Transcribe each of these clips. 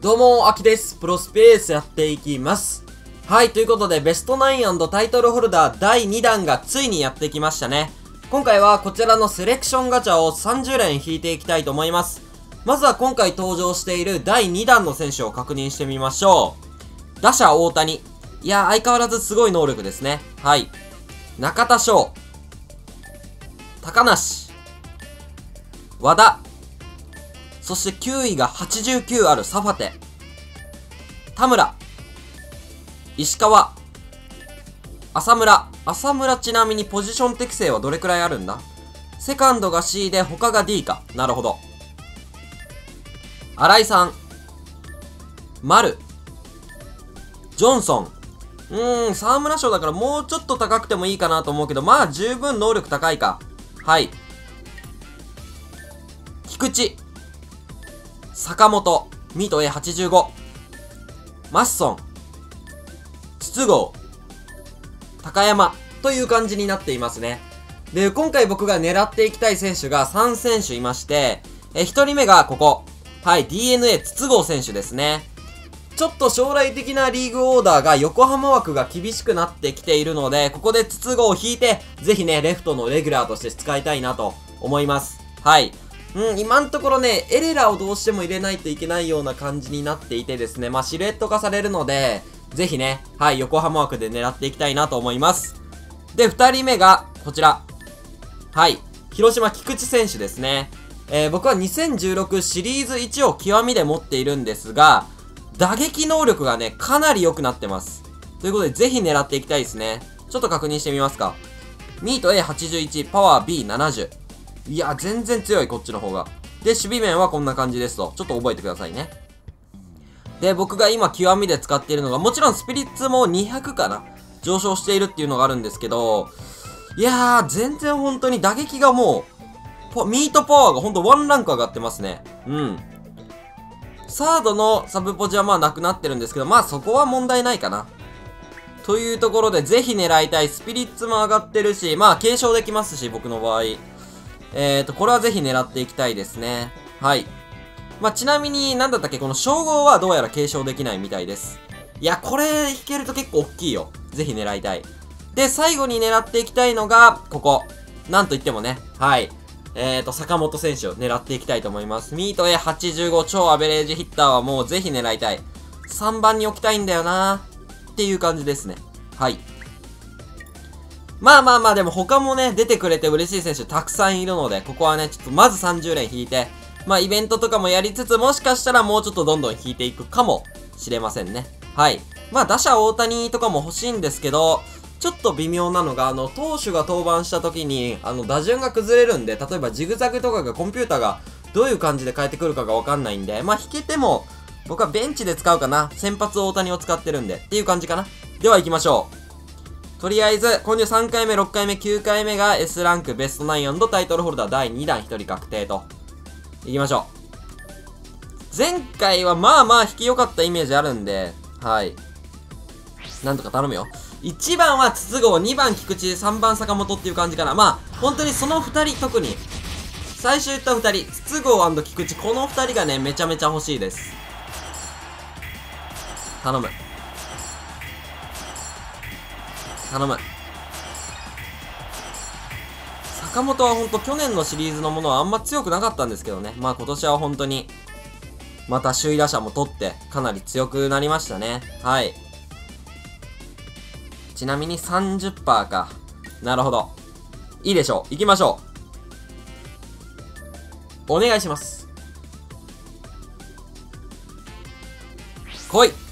どうも、あきです。プロスペースやっていきます。はい、ということで、ベストナイン&タイトルホルダー第2弾がついにやってきましたね。今回はこちらのセレクションガチャを30連引いていきたいと思います。まずは今回登場している第2弾の選手を確認してみましょう。打者大谷。いや、相変わらずすごい能力ですね。はい。中田翔。高梨。和田。そして9位が89あるサファテ。田村。石川。浅村。浅村ちなみにポジション適正はどれくらいあるんだ？セカンドが C で他が D か。なるほど。新井さん。丸。ジョンソン。沢村賞だからもうちょっと高くてもいいかなと思うけど、まあ十分能力高いか。はい。菊池。坂本。ミート A85。マッソン。筒香。高山。という感じになっていますね。で、今回僕が狙っていきたい選手が3選手いまして、1人目がここ。はい、DNA 筒香選手ですね。ちょっと将来的なリーグオーダーが横浜枠が厳しくなってきているので、ここで筒香を引いて、ぜひね、レフトのレギュラーとして使いたいなと思います。はい。今のところね、エレラをどうしても入れないといけないような感じになっていてですね、まあ、シルエット化されるので、ぜひね、はい、横浜枠で狙っていきたいなと思います。で、2人目が、こちら。はい、広島菊池選手ですね。僕は2016シリーズ1を極みで持っているんですが、打撃能力がね、かなり良くなってます。ということで、ぜひ狙っていきたいですね。ちょっと確認してみますか。ミート A81、パワー B70。いや、全然強い、こっちの方が。で、守備面はこんな感じですと。ちょっと覚えてくださいね。で、僕が今、極みで使っているのが、もちろんスピリッツも200かな上昇しているっていうのがあるんですけど、いやー、全然本当に打撃がもう、ミートパワーが本当ワンランク上がってますね。サードのサブポジはまあなくなってるんですけど、まあそこは問題ないかな。というところで、ぜひ狙いたい。スピリッツも上がってるし、まあ継承できますし、僕の場合。これはぜひ狙っていきたいですね。はい。まあ、ちなみに、なんだったっけ、この称号はどうやら継承できないみたいです。いや、これ引けると結構大きいよ。ぜひ狙いたい。で、最後に狙っていきたいのが、ここ。なんといってもね、はい。坂本選手を狙っていきたいと思います。ミート A85 超アベレージヒッターはもうぜひ狙いたい。3番に置きたいんだよなーっていう感じですね。はい。まあでも他もね、出てくれて嬉しい選手たくさんいるので、ここはね、ちょっとまず30連引いて、まあイベントとかもやりつつ、もしかしたらもうちょっとどんどん引いていくかもしれませんね。はい。まあ打者大谷とかも欲しいんですけど、ちょっと微妙なのが、投手が登板した時に、打順が崩れるんで、例えばジグザグとかがコンピューターがどういう感じで変えてくるかがわかんないんで、まあ引けても、僕はベンチで使うかな。先発大谷を使ってるんで、っていう感じかな。では行きましょう。とりあえず、今週3回目、6回目、9回目が S ランクベストナイン&タイトルホルダー第2弾1人確定と。行きましょう。前回はまあまあ引き良かったイメージあるんで、はい。なんとか頼むよ。1番は筒香、2番菊池、3番坂本っていう感じかな。まあ、本当にその2人特に、最初言った2人、筒香&菊池、この2人がね、めちゃめちゃ欲しいです。頼む。頼む。坂本はほんと去年のシリーズのものはあんま強くなかったんですけどね。まあ今年は本当に、また首位打者も取ってかなり強くなりましたね。はい。ちなみに 30% か。なるほど。いいでしょう。行きましょう。お願いします。来い。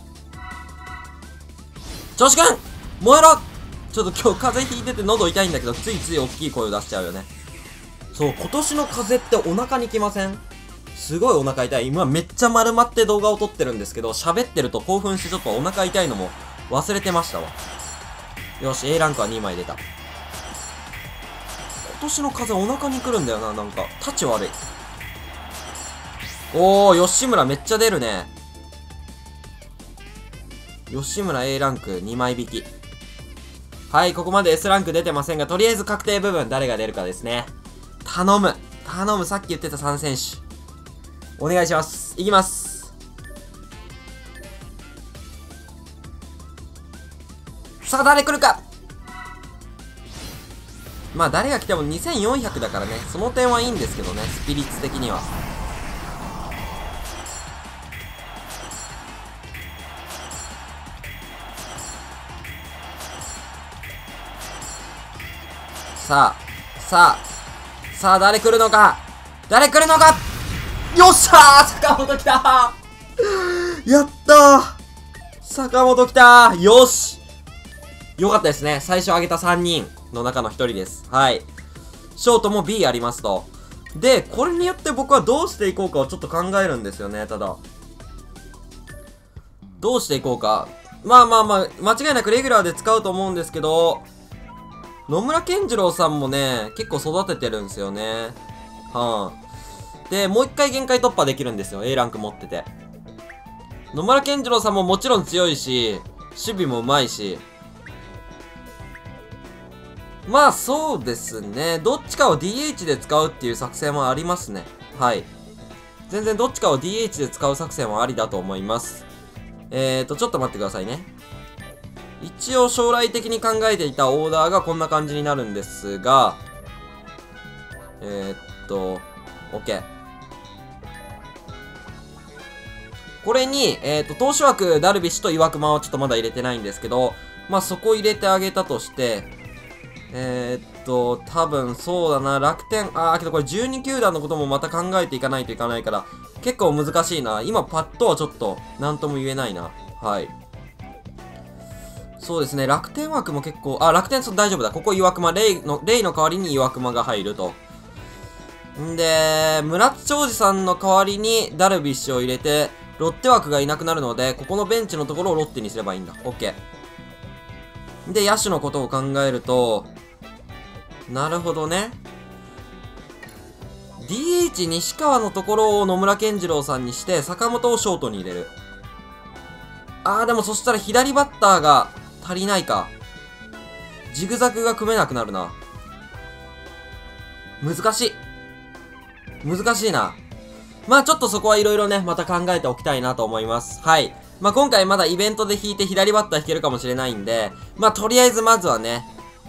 調子くん燃えろ。ちょっと今日風邪ひいてて喉痛いんだけど、ついつい大きい声を出しちゃうよね。そう、今年の風邪ってお腹にきません？すごいお腹痛い。今めっちゃ丸まって動画を撮ってるんですけど、喋ってると興奮してちょっとお腹痛いのも忘れてましたわ。よし、A ランクは2枚出た。今年の風邪お腹に来るんだよな、なんか。タチ悪い。おー、吉村めっちゃ出るね。吉村 A ランク2枚引き。はい、ここまで S ランク出てませんが、とりあえず確定部分誰が出るかですね。頼む。さっき言ってた3選手。お願いします。いきます。 さあ、誰来るか。まあ、誰が来ても2400だからね。その点はいいんですけどね、スピリッツ的には。さあ、さあ、さあ、誰来るのか。誰来るのか。よっしゃー、坂本来たー。やったー、坂本来たー。よし、よかったですね。最初挙げた3人の中の1人です。はい。ショートも B ありますと。で、これによって僕はどうしていこうかをちょっと考えるんですよね。ただ、どうしていこうか。まあ、間違いなくレギュラーで使うと思うんですけど、野村健次郎さんもね、結構育ててるんですよね。で、もう一回限界突破できるんですよ。A ランク持ってて。野村健次郎さんももちろん強いし、守備も上手いし。まあそうですね。どっちかを DH で使うっていう作戦はありますね。はい。全然どっちかを DH で使う作戦はありだと思います。ちょっと待ってくださいね。一応将来的に考えていたオーダーがこんな感じになるんですが、OK。これに、投手枠、ダルビッシュと岩隈はちょっとまだ入れてないんですけど、まあ、そこ入れてあげたとして、多分そうだな、楽天、けどこれ12球団のこともまた考えていかないといかないから、結構難しいな。今パッとはちょっと、なんとも言えないな。はい。そうですね、楽天枠も結構、楽天大丈夫だ。ここ岩隈、レイの代わりに岩隈が入ると。んで、村津兆治さんの代わりにダルビッシュを入れて、ロッテ枠がいなくなるので、ここのベンチのところをロッテにすればいいんだ。OK。で、野手のことを考えると、なるほどね。DH 西川のところを野村健次郎さんにして、坂本をショートに入れる。でもそしたら左バッターが足りないか。ジグザグが組めなくなるな。難しい。難しいな。まあちょっとそこはいろいろね、また考えておきたいなと思います。はい。まあ今回まだイベントで引いて左バッター引けるかもしれないんで、まあとりあえずまずはね、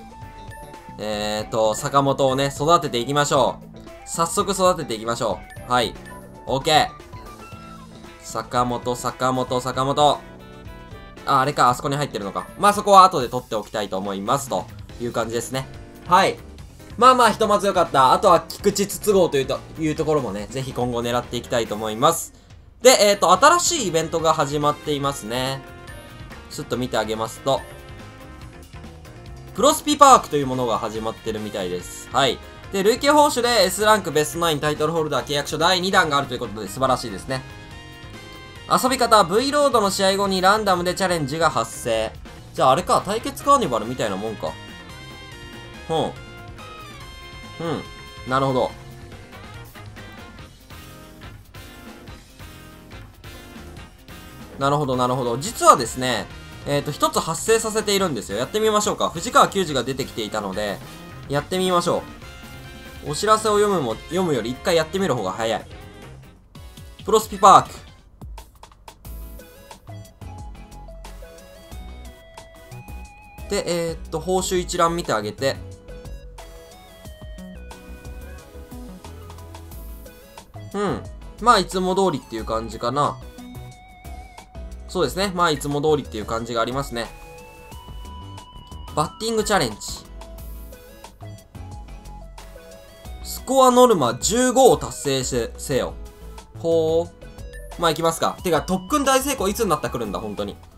坂本をね、育てていきましょう。早速育てていきましょう。はい。OK。坂本。あれか、あそこに入ってるのか。まあそこは後で取っておきたいと思います。という感じですね。はい。まあひとまずよかった。あとは菊池筒香というところもね、ぜひ今後狙っていきたいと思います。で、新しいイベントが始まっていますね。ちょっと見てあげますと、プロスピパークというものが始まってるみたいです。はい。で、累計報酬で S ランクベスト9タイトルホルダー契約書第2弾があるということで素晴らしいですね。遊び方、V ロードの試合後にランダムでチャレンジが発生。じゃああれか、対決カーニバルみたいなもんか。なるほど。なるほど。実はですね、一つ発生させているんですよ。やってみましょうか。藤川球児が出てきていたので、やってみましょう。お知らせを読むより一回やってみる方が早い。プロスピパーク。で、報酬一覧見てあげて。まあ、いつも通りっていう感じかな。そうですね。まあ、いつも通りっていう感じがありますね。バッティングチャレンジ。スコアノルマ15を達成せよ。ほー。まあ、行きますか。てか、特訓大成功いつになったら来るんだ、本当に。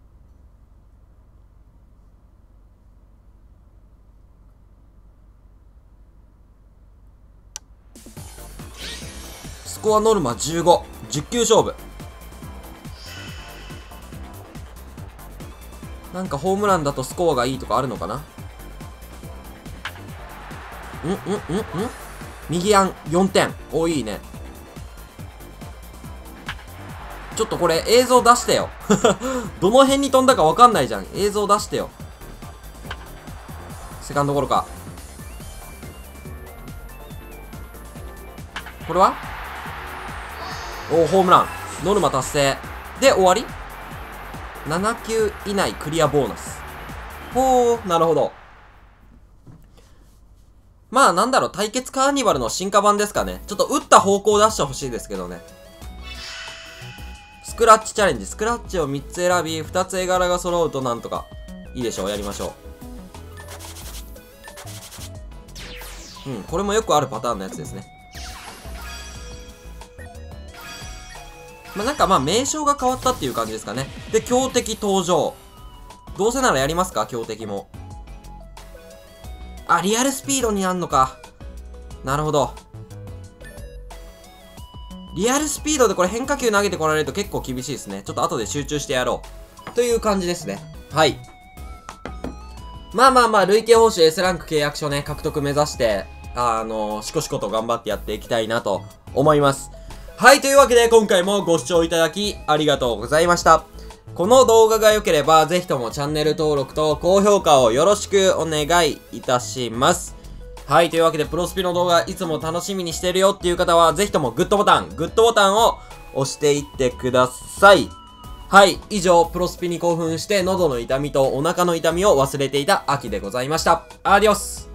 スコアノルマ15。10球勝負。なんかホームランだとスコアがいいとかあるのかな。右アン4点。お、いいね。ちょっとこれ映像出してよ。どの辺に飛んだかわかんないじゃん。映像出してよ。セカンドゴロか。これはおー、ホームラン。ノルマ達成。で、終わり ?7 球以内クリアボーナス。 ほー、なるほど。まあなんだろう、対決カーニバルの進化版ですかね。ちょっと打った方向を出してほしいですけどね。スクラッチチャレンジ。スクラッチを3つ選び、2つ絵柄が揃うとなんとか。いいでしょう、やりましょう。うん、これもよくあるパターンのやつですね。まあなんか名称が変わったっていう感じですかね。で、強敵登場。どうせならやりますか、強敵も。あ、リアルスピードになんのか。なるほど。リアルスピードでこれ変化球投げてこられると結構厳しいですね。ちょっと後で集中してやろう。という感じですね。はい。まあ、累計報酬 S ランク契約書ね、獲得目指して、しこしこと頑張ってやっていきたいなと思います。はい、というわけで今回もご視聴いただきありがとうございました。この動画が良ければ、ぜひともチャンネル登録と高評価をよろしくお願いいたします。はい、というわけで、プロスピの動画いつも楽しみにしてるよっていう方は、ぜひともグッドボタンを押していってください。はい、以上、プロスピに興奮して喉の痛みとお腹の痛みを忘れていた秋でございました。アディオス。